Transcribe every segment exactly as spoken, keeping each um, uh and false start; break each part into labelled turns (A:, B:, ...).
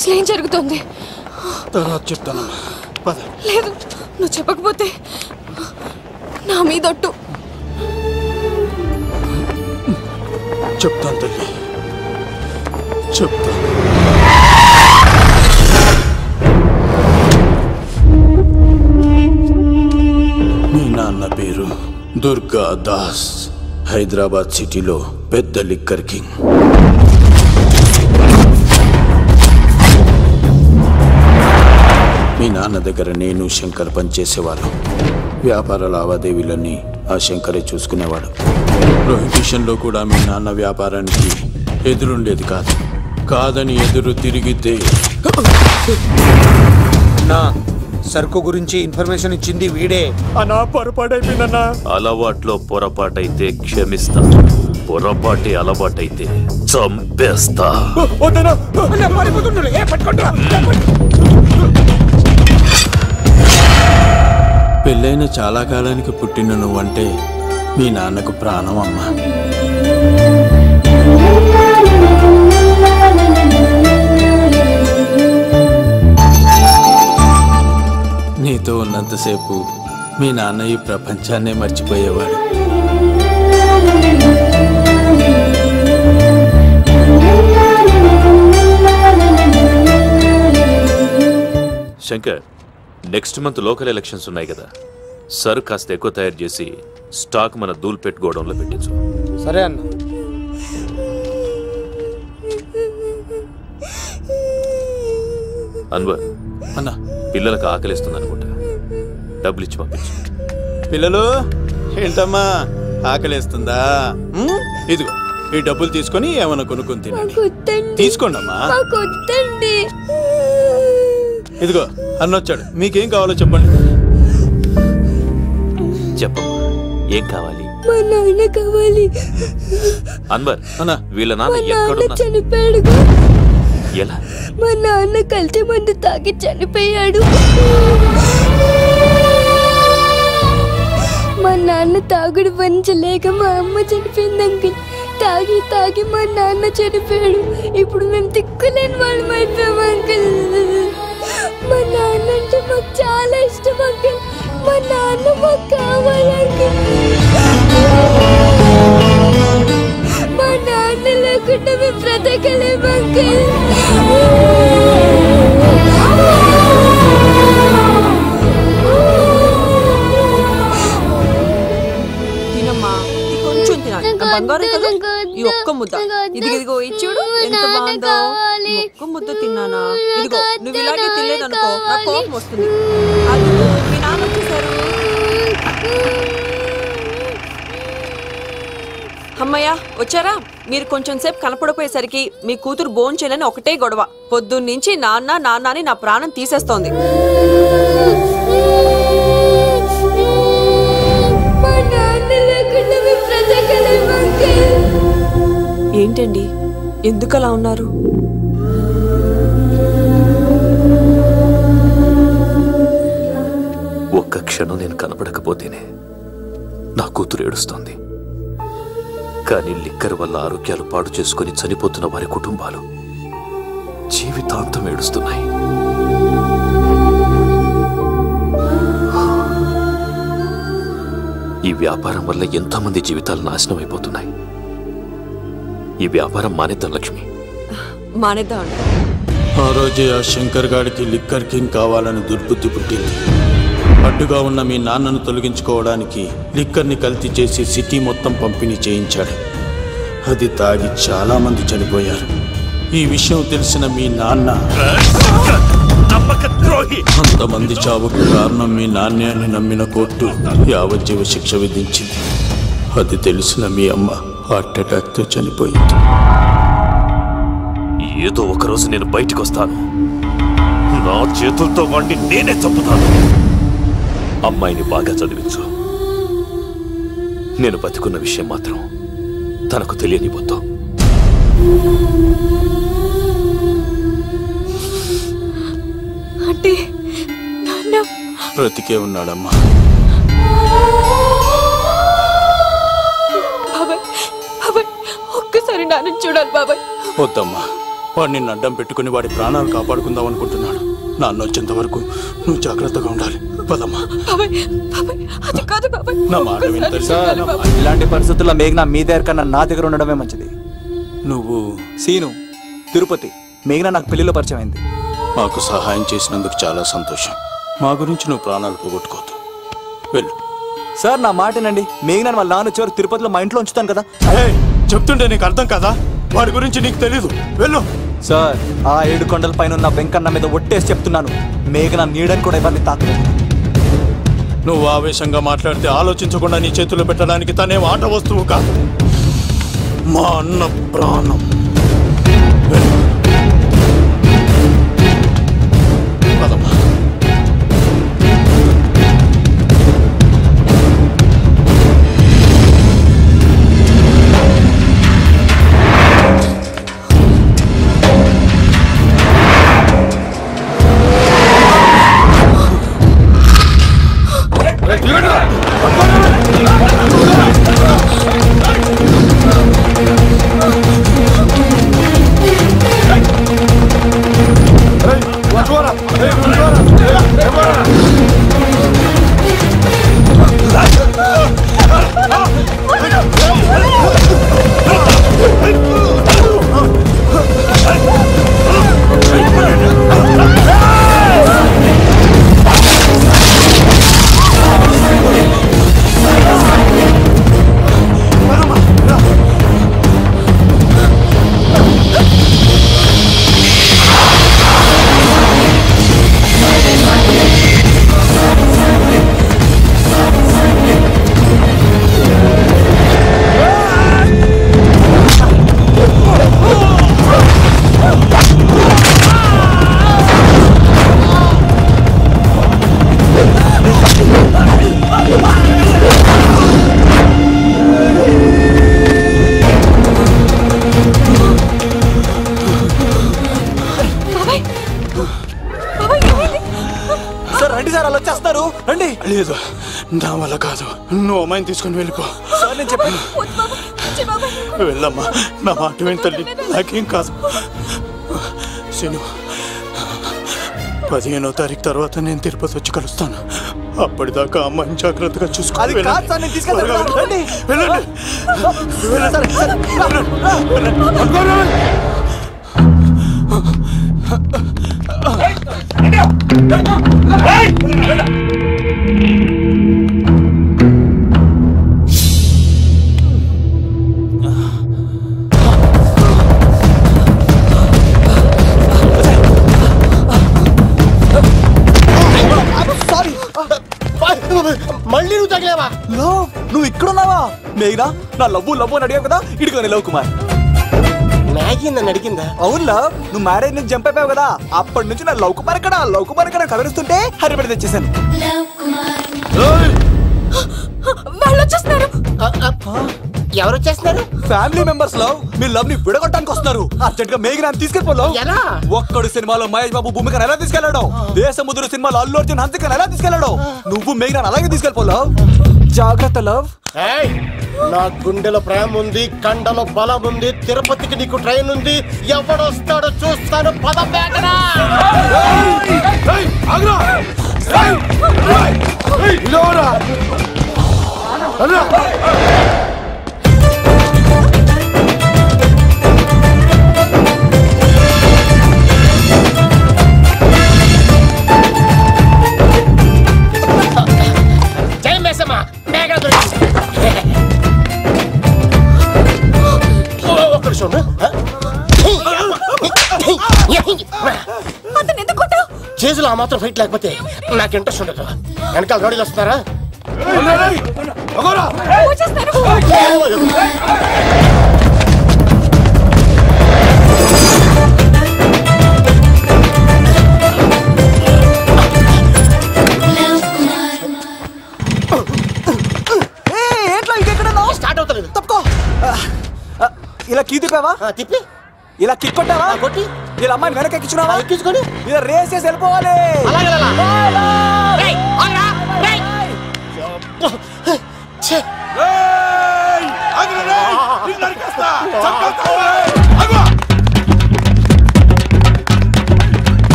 A: అసలు ఏం జరుగుతుంది?
B: తర్వాత చెప్తానమ్మా, పద.
A: లేదు, నువ్వు చెప్పకపోతే నా మీదొట్టు.
B: చెప్తాను తల్లి, చెప్తాను. మీ నాన్న పేరు దుర్గా దాస్. హైదరాబాద్ సిటీలో పెద్ద లిక్కర్ కింగ్. మీ నాన్న దగ్గర నేను శంకర్ పనిచేసేవాళ్ళం. వ్యాపార లావాదేవీలన్నీ ఆ శంకరే చూసుకునేవాడు. ప్రొహిబిషన్లో కూడా మీ నాన్న వ్యాపారానికి ఎదురుండేది కాదు. కాదని ఎదురు తిరిగితే
C: నా సరుకు గురించి ఇన్ఫర్మేషన్ ఇచ్చింది వీడే.
B: అన్నా పొరపాటైపోయిందన్నా.
D: అలవాట్లో పొరపాటైతే క్షమిస్తా, పొరపాటి అలవాటైతే చంపేస్తా.
B: పెళ్ళైన చాలా కాలానికి పుట్టిన నువ్వంటే మీ నాన్నకు ప్రాణం అమ్మా. నీతో ఉన్నంతసేపు మీ నాన్న ఈ ప్రపంచాన్నే మర్చిపోయేవాడు.
D: Shankar, next month local elections ఉన్నాయి కదా, సరుకు కాస్త ఎక్కువ తయారు చేసి స్టాక్ మన దూల్పేట్ గోడౌన్లో పెట్టించు.
C: సరే అన్న.
D: అన్వర్
B: అన్నా,
D: పిల్లలకు ఆకలిస్తుంది అనుకుంటా, డబ్బులు ఇచ్చి పంపించు.
B: పిల్లలు ఏంటమ్మా ఆకలేస్తుందా? ఇదిగో ఈ డబ్బులు తీసుకొని ఏమైనా కొనుక్కొని తినండి. తీసుకోండి అమ్మా. ఇదిగో అన్నొచ్చాడు, మీకేం కావాలో చెప్పండి.
D: చెప్పమ్మా, ఏం కావాలి?
A: మా నాన్న కావాలి.
D: అన్వర్
B: అన్నా,
D: వీళ్ళ నాన్న ఎక్కడున్నా?
A: చనిపోయాడు.
D: ఎలా?
A: మా నాన్న కల్తీ మందు తాగి చనిపోయాడు. మా నాన్న తాగుడు భరించలేక మా అమ్మ చనిపోయింది అంకుల్. తాగి తాగి మా నాన్న చనిపోయాడు. ఇప్పుడు మేము తిక్కులేని వాళ్ళం అయిపోయాం అంకుల్. మా నాన్న అంటే మాకు చాలా ఇష్టం అంకుల్. మా నాన్న మాకు కావాలి అంకుల్. మా నాన్న లేకుండా మేము బ్రతకలేము అంకుల్.
E: తినమ్మా, కొంచెం తినాలి. బంగారం కదా, ఈ ఒక్క ముద్ద. ఇది ఇదిగో ఇచ్చుడు, ఎంత బాగుందో. ఈ ఒక్క ముద్ద తిన్నానా? ఇదిగో నువ్వు ఇలాగే తినలేదనుకో నా కోపం వస్తుంది. అది మీ నాన్న వచ్చేసారు. అమ్మయ్య వచ్చారా? మీరు కొంచెం సేపు కనపడిపోయేసరికి మీ కూతురు బోన్ చేయాలని ఒకటే గొడవ. పొద్దున్నుంచి నాన్న నాన్న అని నా ప్రాణం తీసేస్తోంది. ఏంటండి, ఎందుకు అలా ఉన్నారు?
D: ఒక్క క్షణం నేను కనపడకపోతేనే నా కూతురు ఏడుస్తోంది. కానీ లిక్కర్ వల్ల ఆరోగ్యాలు పాడు చేసుకుని చనిపోతున్న వారి కుటుంబాలు జీవితాంతం ఏడుస్తున్నాయి. ఈ వ్యాపారం వల్ల ఎంతో మంది జీవితాలు నాశనం అయిపోతున్నాయి. ఈ వ్యాపారం మానేద్దాం లక్ష్మి.
E: మానేద్దాం.
B: ఆ రోజే ఆ శంకర్ గాడికి లిక్కర్ కింగ్ కావాలని దుర్బుద్ధి పుట్టింది. అడ్డుగా ఉన్న మీ నాన్నను తొలగించుకోవడానికి లిక్కర్ని కల్తీ చేసి సిటీ మొత్తం పంపిణీ చేయించాడు. అది తాగి చాలా మంది చనిపోయారు. ఈ విషయం తెలిసిన మీ నాన్న అంతమంది చావుకు కారణం మీ నాన్నే అని నమ్మిన కోర్టు యావజ్జీవ శిక్ష విధించింది. అది తెలిసిన మీ అమ్మ హార్ట్ అటాక్తో చనిపోయింది.
D: ఏదో ఒకరోజు నేను బయటకు వస్తాను, నా చేతులతో వాడిని నేనే చంపుతాను. అమ్మాయిని బాగా చదివించు. నేను బతికున్న విషయం మాత్రం తనకు తెలియనిపోతూ.
A: అంటే నాన్న
B: బ్రతికే ఉన్నాడమ్మా.
A: బాబాయ్, బాబాయ్ ఒక్కసారి నాన్న చూడాలి బాబాయ్.
B: వద్దమ్మా, వాడు నిన్ను అడ్డం పెట్టుకుని వాడి ప్రాణాలు కాపాడుకుందాం అనుకుంటున్నాడు. నాన్న వచ్చేంత వరకు నువ్వు జాగ్రత్తగా ఉండాలి. పదమ్మా. నా మాట వింటారు సార్.
F: ఇలాంటి పరిస్థితుల్లో మేఘన మీ దగ్గర కన్నా నా దగ్గర ఉండడమే మంచిది.
B: నువ్వు
F: సీను తిరుపతి. మేఘన నాకు పెళ్లిలో పరిచయం అయింది.
B: మాకు సహాయం చేసినందుకు చాలా సంతోషం. మా గురించి నువ్వు ప్రాణాలు పోగొట్టుకోవద్దు. వెళ్ళు
F: సార్. నా మాటనండి. మేఘన వాళ్ళ నాన్న వచ్చేవారు తిరుపతిలో మా ఇంట్లో ఉంచుతాను కదా.
B: చెప్తుంటే నీకు అర్థం కదా? వాడి గురించి నీకు తెలీదు. వెళ్ళు
F: సార్. ఆ ఏడు కొండల పైన ఉన్న వెంకన్న మీద ఒట్టేసి చెప్తున్నాను, మేఘన నీడని కూడా ఇవన్నీ తాకలేదు.
B: నువ్వు ఆవేశంగా మాట్లాడితే ఆలోచించకుండా నీ చేతుల్లో పెట్టడానికి తనే ఆట వస్తువు కాదు, మా అన్న ప్రాణం. పదమ్మా. లేదు, నా వల్ల కాదు. నువ్వు అమ్మాయిని తీసుకుని వెళ్ళిపో. వెళ్ళమ్మా, నా మాట విని తల్లి. నాకేం కాదు. శను, పదిహేనో తారీఖు తర్వాత నేను తిరుపతి వచ్చి కలుస్తాను. అప్పటిదాకా అమ్మాయిని జాగ్రత్తగా చూసుకోవాలి.
G: మళ్ళీ నువ్వు తగిలేవా?
F: నువ్వు ఇక్కడున్నావా? మేఘనా, నా లవ్వు లవ్వు అని అడిగావు కదా, ఇడిగా లవ్ కుమార్.
G: మ్యాగీ నన్ను అడిగిందా?
F: అవును లవ్, నువ్వు మ్యారేజ్ నుంచి జంప్ అయిపోయావు కదా, అప్పటి నుంచి నా లవ్ కుమార్ ఎక్కడ లవ్ కుమార్ ఎక్కడ కవరిస్తుంటే హరిపడి తెచ్చేసాను.
E: వాళ్ళు వచ్చేస్తున్నారు.
G: ఎవరు వచ్చేస్తున్నారు?
F: Family members love. మీ లవ్ ని విడగొట్టడానికి వస్తున్నారు. అర్జెంట్ గా మేఘనా తీసుకెళ్ళిపోలేవు.
G: ఎలా?
F: ఒక్కడు సినిమాలో మహేష్ బాబు భూమికను ఎలా తీసుకెళ్లాడు, దేశముద్రు సినిమాలో అల్లు అర్జున్ హన్సికను ఎలా తీసుకెళ్లాడు, నువ్వు మేఘనా అలాగే తీసుకెళ్ళిపోలేవు. జాగ్రత్త లవ్.
G: నా గుండెలో ప్రేమ ఉంది, కండలో బలం ఉంది, తిరుపతికి నీకు ట్రైన్ ఉంది. ఎవడొస్తాడో చూస్తాను. పద మేఘనా. జై మేసమ్మ, మేఘనా దొరికి. ఒక్క నిమిషం. చేతులు ఆ మాత్రం ఫైట్ లేకపోతే నాకు ఇంట్రెస్ట్ ఉండదు. వెనకాల రోడీలు వస్తున్నారా? స్టార్ట్ అవుతలేదు.
F: తప్పుకో. ఇలా కీ తిప్పావా?
G: తిప్పి
F: ఇలా కిక్ కొట్టావా?
G: కొట్టి
F: ఇలా అమ్మాయిని వెనక ఎక్కించున్నావా?
G: ఎక్కించుకొని
F: ఇలా రేస్ చేసి వెళ్ళిపోవాలి.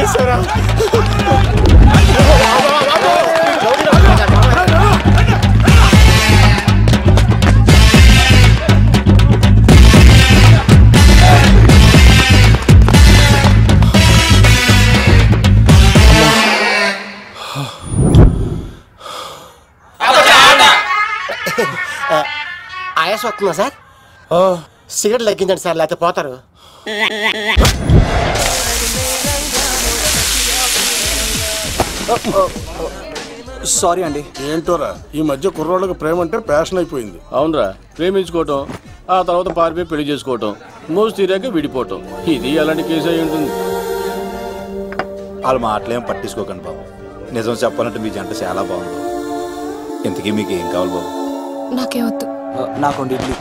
G: ఆయాసం వస్తుందా సార్? సిగరెట్ లెక్కించండి సార్, లేకపోతే పోతారు.
F: సారీ అండి.
H: ఏంటోరా ఈ మధ్య కుర్రోళ్ళకి ప్రేమ అంటే ప్యాషన్ అయిపోయింది.
I: అవునరా, ప్రేమించుకోవటం ఆ తర్వాత పారిపోయి పెళ్లి చేసుకోవటం, మోజు తీరాక విడిపోవటం, ఇది అలాంటి కేసు అయి ఉంటుంది.
J: వాళ్ళ మాటలేం పట్టించుకోకండి బాబు. నిజం చెప్పాలంటే మీ జంట చాలా బాగుంది. ఇంతకీ మీకు ఏం కావాలి బాబు?
A: నాకే వద్దు.
F: నాకు ఇడ్లీ.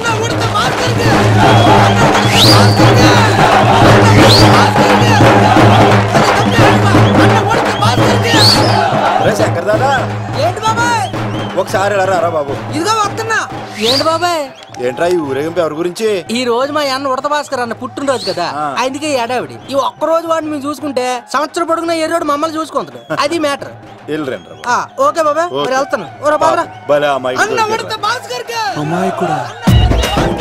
J: శంకర్ దాదా
E: ఏంటి బాబాయ్?
J: ఒకసారి ఎలా రా బాబు.
E: ఇదిగో వస్తున్నా. ఏంటి బాబాయ్?
J: ఏంట్రా ఈ ఊరేగింపు ఎవరి గురించి?
E: ఈ రోజు మా అన్న ఉడత భాస్కర్ అన్న పుట్టినరోజు కదా, అందుకే ఏడావిడి. ఈ ఒక్క రోజు వాడిని మేము చూసుకుంటే సంవత్సరం పొడుగున ఏ రోడ్డు మమ్మల్ని చూసుకుంటాడు. అది మ్యాటర్.
J: వెళ్ళరండి.
E: ఓకే బాబాయ్, మరి వెళ్తాను.
J: అమ్మాయి
E: కూడా